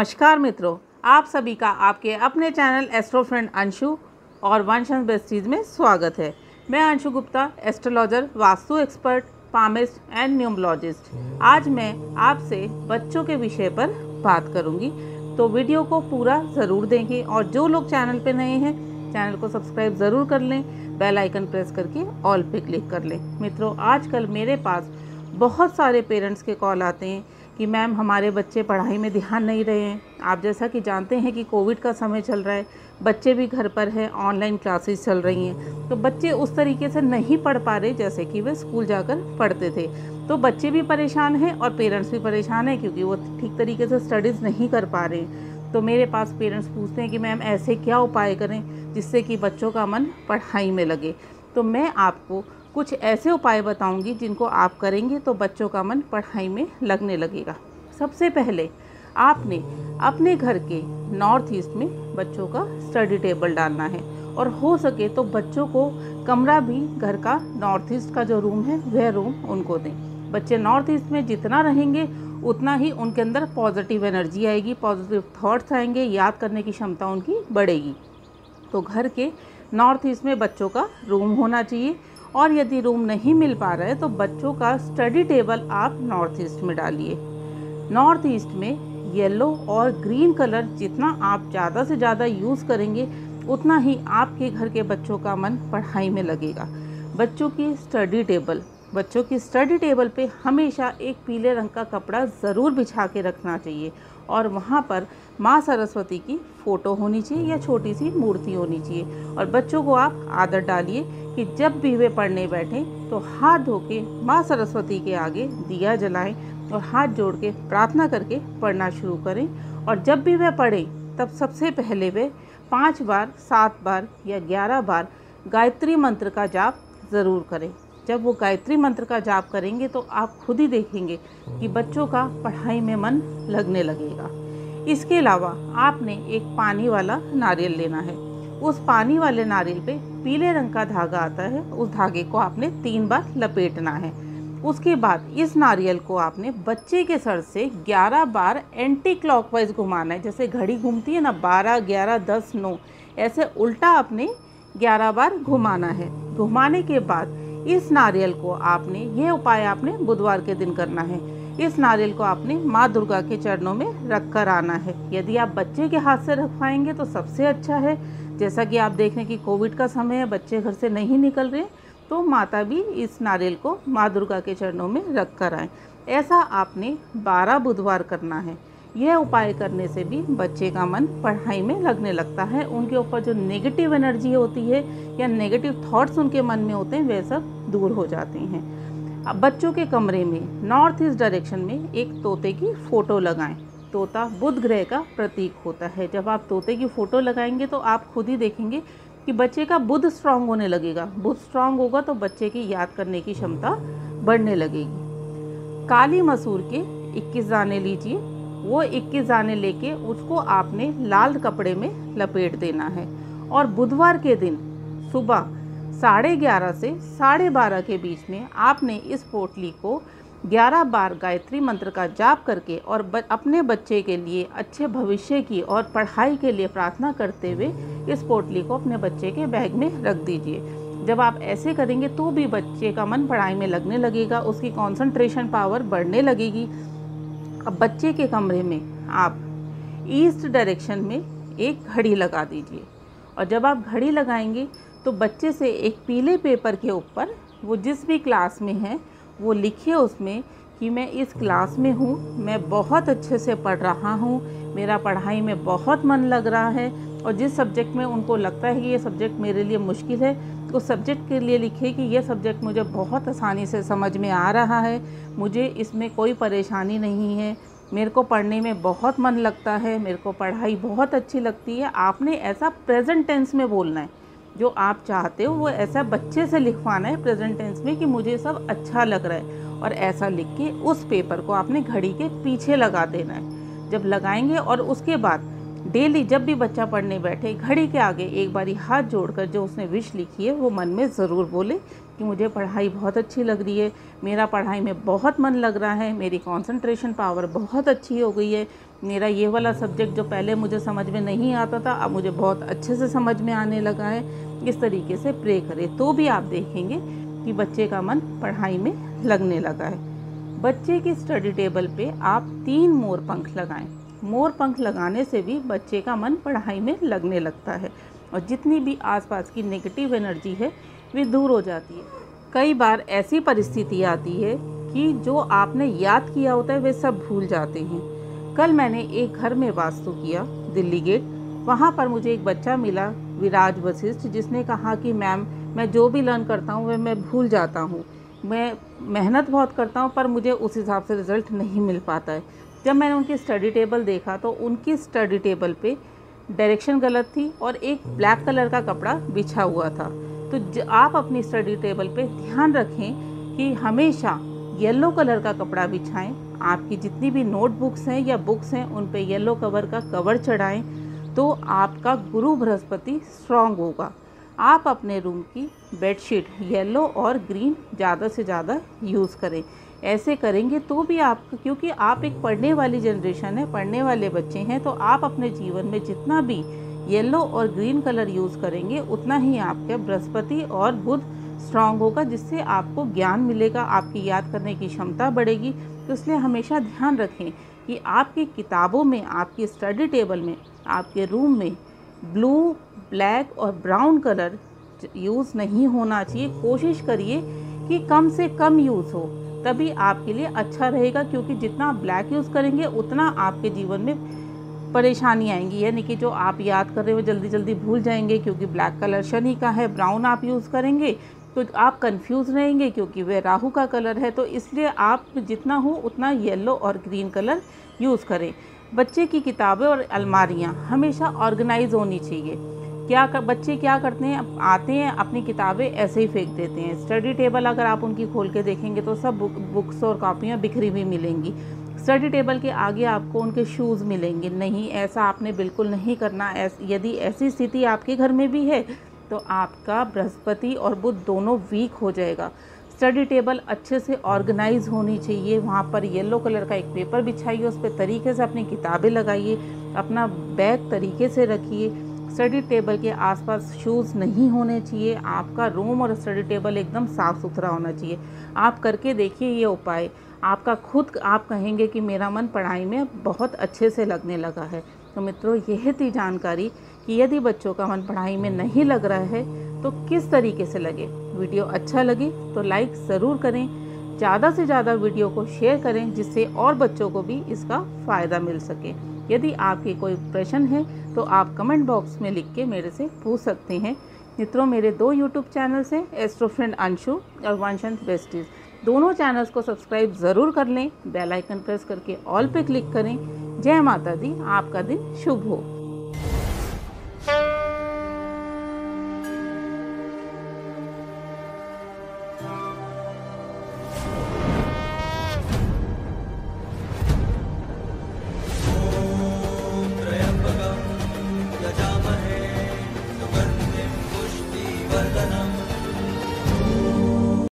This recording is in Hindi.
नमस्कार मित्रों, आप सभी का आपके अपने चैनल एस्ट्रो फ्रेंड अंशु और वंशंस बेस्टीज में स्वागत है। मैं Anshu Gupta, astrologer, vastu expert, palmist and numerologist. आज मैं आपसे बच्चों के विषय पर बात करूंगी, तो वीडियो को पूरा ज़रूर देखें और जो लोग चैनल पे नए हैं चैनल को सब्सक्राइब ज़रूर कर लें, बेल आइकन प्रेस करके ऑल पे क्लिक कर लें। मित्रों, आजकल मेरे पास बहुत सारे पेरेंट्स के कॉल आते हैं कि मैम हमारे बच्चे पढ़ाई में ध्यान नहीं रहे हैं। आप जैसा कि जानते हैं कि कोविड का समय चल रहा है, बच्चे भी घर पर हैं, ऑनलाइन क्लासेस चल रही हैं, तो बच्चे उस तरीके से नहीं पढ़ पा रहे जैसे कि वे स्कूल जाकर पढ़ते थे। तो बच्चे भी परेशान हैं और पेरेंट्स भी परेशान हैं क्योंकि वो ठीक तरीके से स्टडीज़ नहीं कर पा रहे हैं। तो मेरे पास पेरेंट्स पूछते हैं कि मैम ऐसे क्या उपाय करें जिससे कि बच्चों का मन पढ़ाई में लगे। तो मैं आपको कुछ ऐसे उपाय बताऊंगी जिनको आप करेंगे तो बच्चों का मन पढ़ाई में लगने लगेगा। सबसे पहले आपने अपने घर के नॉर्थ ईस्ट में बच्चों का स्टडी टेबल डालना है और हो सके तो बच्चों को कमरा भी घर का नॉर्थ ईस्ट का जो रूम है वह रूम उनको दें। बच्चे नॉर्थ ईस्ट में जितना रहेंगे उतना ही उनके अंदर पॉजिटिव एनर्जी आएगी, पॉजिटिव थॉट्स आएंगे, याद करने की क्षमता उनकी बढ़ेगी। तो घर के नॉर्थ ईस्ट में बच्चों का रूम होना चाहिए। और यदि रूम नहीं मिल पा रहा है तो बच्चों का स्टडी टेबल आप नॉर्थ ईस्ट में डालिए। नॉर्थ ईस्ट में येलो और ग्रीन कलर जितना आप ज़्यादा से ज़्यादा यूज़ करेंगे उतना ही आपके घर के बच्चों का मन पढ़ाई में लगेगा। बच्चों की स्टडी टेबल पे हमेशा एक पीले रंग का कपड़ा ज़रूर बिछा के रखना चाहिए और वहाँ पर माँ सरस्वती की फ़ोटो होनी चाहिए या छोटी सी मूर्ति होनी चाहिए। और बच्चों को आप आदत डालिए कि जब भी वे पढ़ने बैठें तो हाथ धो के माँ सरस्वती के आगे दिया जलाएं और हाथ जोड़ के प्रार्थना करके पढ़ना शुरू करें। और जब भी वे पढ़ें तब सबसे पहले वे 5 बार, 7 बार या 11 बार गायत्री मंत्र का जाप ज़रूर करें। जब वो गायत्री मंत्र का जाप करेंगे तो आप खुद ही देखेंगे कि बच्चों का पढ़ाई में मन लगने लगेगा। इसके अलावा आपने एक पानी वाला नारियल लेना है। उस पानी वाले नारियल पे पीले रंग का धागा आता है, उस धागे को आपने 3 बार लपेटना है। उसके बाद इस नारियल को आपने बच्चे के सर से 11 बार एंटी क्लॉकवाइज घुमाना है। जैसे घड़ी घूमती है ना, 12, 11, 10, 9, ऐसे उल्टा आपने 11 बार घुमाना है। घुमाने के बाद इस नारियल को आपने, यह उपाय आपने बुधवार के दिन करना है, इस नारियल को आपने माँ दुर्गा के चरणों में रख कर आना है। यदि आप बच्चे के हाथ से रख पाएंगे तो सबसे अच्छा है। जैसा कि आप देख रहे हैं कि कोविड का समय है, बच्चे घर से नहीं निकल रहे, तो माता भी इस नारियल को माँ दुर्गा के चरणों में रख कर आएँ। ऐसा आपने 12 बुधवार करना है। यह उपाय करने से भी बच्चे का मन पढ़ाई में लगने लगता है। उनके ऊपर जो नेगेटिव एनर्जी होती है या नेगेटिव थॉट्स उनके मन में होते हैं वे सब दूर हो जाते हैं। अब बच्चों के कमरे में नॉर्थ ईस्ट डायरेक्शन में एक तोते की फ़ोटो लगाएं। तोता बुध ग्रह का प्रतीक होता है। जब आप तोते की फ़ोटो लगाएंगे तो आप खुद ही देखेंगे कि बच्चे का बुध स्ट्रांग होने लगेगा। बुध स्ट्रांग होगा तो बच्चे की याद करने की क्षमता बढ़ने लगेगी। काली मसूर के 21 दाने लीजिए। वो 21 दाने लेके उसको आपने लाल कपड़े में लपेट देना है और बुधवार के दिन सुबह 11:30 से 12:30 के बीच में आपने इस पोटली को 11 बार गायत्री मंत्र का जाप करके और अपने बच्चे के लिए अच्छे भविष्य की और पढ़ाई के लिए प्रार्थना करते हुए इस पोटली को अपने बच्चे के बैग में रख दीजिए। जब आप ऐसे करेंगे तो भी बच्चे का मन पढ़ाई में लगने लगेगा, उसकी कंसंट्रेशन पावर बढ़ने लगेगी। अब बच्चे के कमरे में आप ईस्ट डायरेक्शन में एक घड़ी लगा दीजिए और जब आप घड़ी लगाएंगे तो बच्चे से एक पीले पेपर के ऊपर, वो जिस भी क्लास में है वो लिखिए उसमें कि मैं इस क्लास में हूँ, मैं बहुत अच्छे से पढ़ रहा हूँ, मेरा पढ़ाई में बहुत मन लग रहा है। और जिस सब्जेक्ट में उनको लगता है कि ये सब्जेक्ट मेरे लिए मुश्किल है, तो उस सब्जेक्ट के लिए लिखिए कि ये सब्जेक्ट मुझे बहुत आसानी से समझ में आ रहा है, मुझे इसमें कोई परेशानी नहीं है, मेरे को पढ़ने में बहुत मन लगता है, मेरे को पढ़ाई बहुत अच्छी लगती है। आपने ऐसा प्रेजेंट टेंस में बोलना है, जो आप चाहते हो वो ऐसा बच्चे से लिखवाना है प्रेजेंट टेंस में कि मुझे सब अच्छा लग रहा है। और ऐसा लिख के उस पेपर को आपने घड़ी के पीछे लगा देना है। जब लगाएंगे और उसके बाद डेली जब भी बच्चा पढ़ने बैठे घड़ी के आगे एक बारी हाथ जोड़कर जो उसने विश लिखी है वो मन में ज़रूर बोले कि मुझे पढ़ाई बहुत अच्छी लग रही है, मेरा पढ़ाई में बहुत मन लग रहा है, मेरी कंसंट्रेशन पावर बहुत अच्छी हो गई है, मेरा ये वाला सब्जेक्ट जो पहले मुझे समझ में नहीं आता था अब मुझे बहुत अच्छे से समझ में आने लगा है। इस तरीके से प्रे करें तो भी आप देखेंगे कि बच्चे का मन पढ़ाई में लगने लगा है। बच्चे की स्टडी टेबल पे आप 3 मोर पंख लगाएं। मोर पंख लगाने से भी बच्चे का मन पढ़ाई में लगने लगता है और जितनी भी आसपास की नेगेटिव एनर्जी है वे दूर हो जाती है। कई बार ऐसी परिस्थिति आती है कि जो आपने याद किया होता है वे सब भूल जाते हैं। कल मैंने एक घर में वास्तु किया दिल्ली गेट। वहाँ पर मुझे एक बच्चा मिला विराज वशिष्ठ, जिसने कहा कि मैम मैं जो भी लर्न करता हूँ वह मैं भूल जाता हूँ, मैं मेहनत बहुत करता हूँ पर मुझे उस हिसाब से रिज़ल्ट नहीं मिल पाता है। जब मैंने उनकी स्टडी टेबल देखा तो उनकी स्टडी टेबल पे डायरेक्शन गलत थी और एक ब्लैक कलर का कपड़ा बिछा हुआ था। तो आप अपनी स्टडी टेबल पे ध्यान रखें कि हमेशा येलो कलर का कपड़ा बिछाएं। आपकी जितनी भी नोटबुक्स हैं या बुक्स हैं उन पे येलो कलर का कवर चढ़ाएं तो आपका गुरु बृहस्पति स्ट्रांग होगा। आप अपने रूम की बेडशीट येलो और ग्रीन ज़्यादा से ज़्यादा यूज़ करें। ऐसे करेंगे तो भी आप, क्योंकि आप एक पढ़ने वाली जनरेशन है, पढ़ने वाले बच्चे हैं, तो आप अपने जीवन में जितना भी येलो और ग्रीन कलर यूज़ करेंगे उतना ही आपके बृहस्पति और बुध स्ट्रांग होगा, जिससे आपको ज्ञान मिलेगा, आपकी याद करने की क्षमता बढ़ेगी। तो इसलिए हमेशा ध्यान रखें कि आपकी किताबों में, आपकी स्टडी टेबल में, आपके रूम में ब्लू, ब्लैक और ब्राउन कलर यूज़ नहीं होना चाहिए। कोशिश करिए कि कम से कम यूज़ हो, तभी आपके लिए अच्छा रहेगा, क्योंकि जितना आप ब्लैक यूज़ करेंगे उतना आपके जीवन में परेशानी आएंगी, यानी कि जो आप याद कर रहे हो जल्दी जल्दी भूल जाएंगे क्योंकि ब्लैक कलर शनि का है। ब्राउन आप यूज़ करेंगे तो आप कंफ्यूज रहेंगे क्योंकि वह राहु का कलर है। तो इसलिए आप जितना हो उतना येलो और ग्रीन कलर यूज़ करें। बच्चे की किताबें और अलमारियाँ हमेशा ऑर्गेनाइज होनी चाहिए। बच्चे क्या करते हैं, आते हैं अपनी किताबें ऐसे ही फेंक देते हैं। स्टडी टेबल अगर आप उनकी खोल के देखेंगे तो सब बुक्स और कॉपियाँ बिखरी हुई मिलेंगी। स्टडी टेबल के आगे आपको उनके शूज़ मिलेंगे। नहीं, ऐसा आपने बिल्कुल नहीं करना। यदि ऐसी स्थिति आपके घर में भी है तो आपका बृहस्पति और बुध दोनों वीक हो जाएगा। स्टडी टेबल अच्छे से ऑर्गेनाइज होनी चाहिए। वहाँ पर येलो कलर का एक पेपर बिछाइए, उस पर तरीके से अपनी किताबें लगाइए, अपना बैग तरीके से रखिए। स्टडी टेबल के आसपास शूज़ नहीं होने चाहिए। आपका रूम और स्टडी टेबल एकदम साफ़ सुथरा होना चाहिए। आप करके देखिए ये उपाय, आपका खुद आप कहेंगे कि मेरा मन पढ़ाई में बहुत अच्छे से लगने लगा है। तो मित्रों, यह थी जानकारी कि यदि बच्चों का मन पढ़ाई में नहीं लग रहा है तो किस तरीके से लगे। वीडियो अच्छा लगे तो लाइक ज़रूर करें, ज़्यादा से ज़्यादा वीडियो को शेयर करें जिससे और बच्चों को भी इसका फ़ायदा मिल सके। यदि आपके कोई प्रश्न है तो आप कमेंट बॉक्स में लिख के मेरे से पूछ सकते हैं। मित्रों, मेरे 2 यूट्यूब चैनल्स हैं, एस्ट्रो फ्रेंड अंशु और वंशंस बेस्टीज। दोनों चैनल्स को सब्सक्राइब ज़रूर कर लें, बेल आइकन प्रेस करके ऑल पे क्लिक करें। जय माता दी, आपका दिन शुभ हो।